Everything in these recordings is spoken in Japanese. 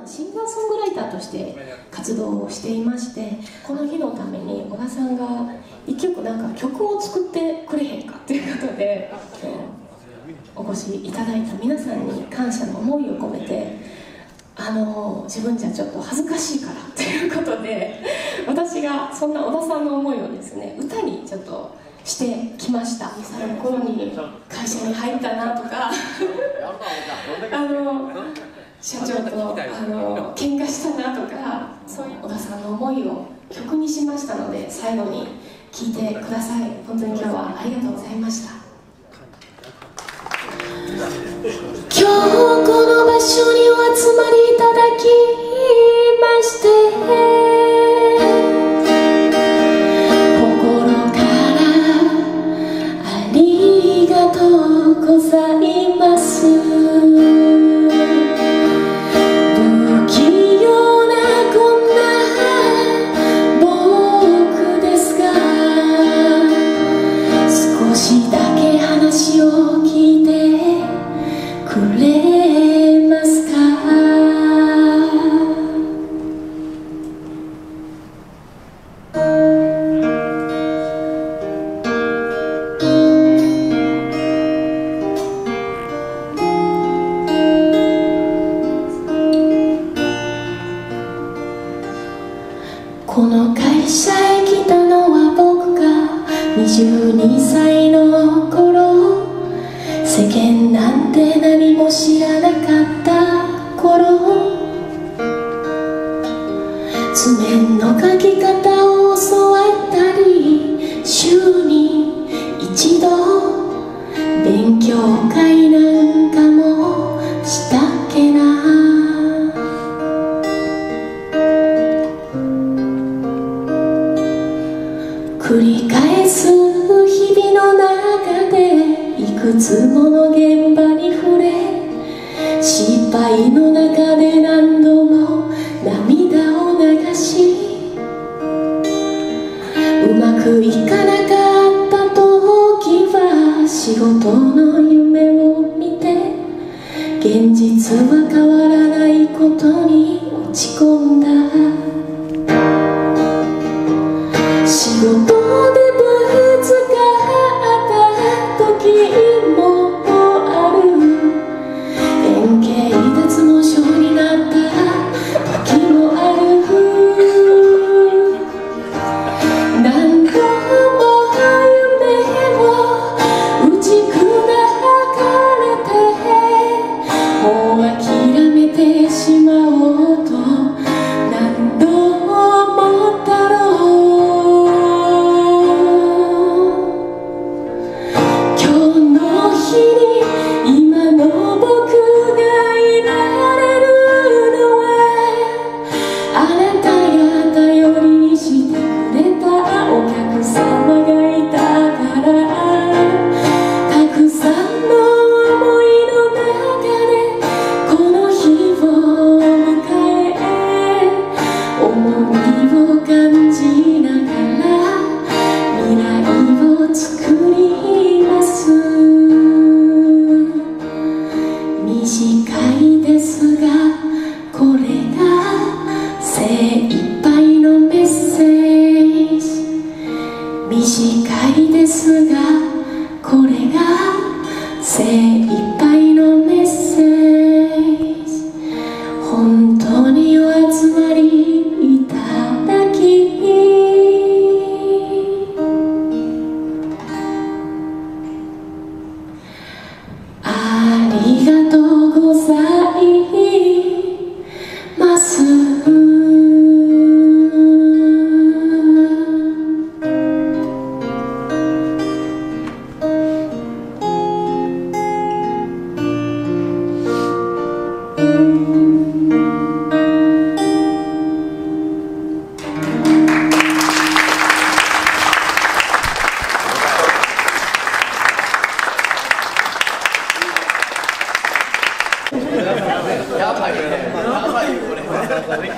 シンガーソングライターとして活動をしていまして、この日のために小田さんが一曲曲を作ってくれへんかということで、今日お越しいただいた皆さんに感謝の思いを込めて、自分じゃちょっと恥ずかしいからということで、私がそんな小田さんの思いをですね、歌にちょっとしてきました。2歳の頃に会社に入ったなとか社長と喧嘩したなとか、そういう小田さんの思いを曲にしましたので、最後に聴いてください。本当に今日はありがとうございました。今日この場所にお集まりいただきまして心からありがとうございます。不器用なこんな僕ですが、少しだけ話を聞いてくれますか？この会社へ来たのは僕が22歳の頃、世間なんて何も知らなかった頃、図面の描き方を教わったり、週に一度勉強会なんかもしたっけな。繰り返す日々の中でいくつもの現場に触れ、失敗の中で何度も涙を流し、うまくいかなかった時は仕事の夢を見て、現実は変わらないことに落ち込んだ。仕事でぶつかった時もある、円形脱毛症になった時もある。何度も夢を打ち砕かれて、もう諦めてしまおうと何度も思ったろう。今の僕がいられるのは、あなたが頼りにしてくれたお客様がいたから。たくさんの思いの中でこの日を迎え、重みを感じながら未来を作ります。短いですが、これが精一杯のメッセージ。短いですが、これが精一杯のメッセージ。本当にお集まりいただきありがとうございます。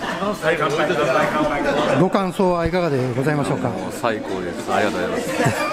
ご感想はいかがでございましょうか。 最高です。ありがとうございます。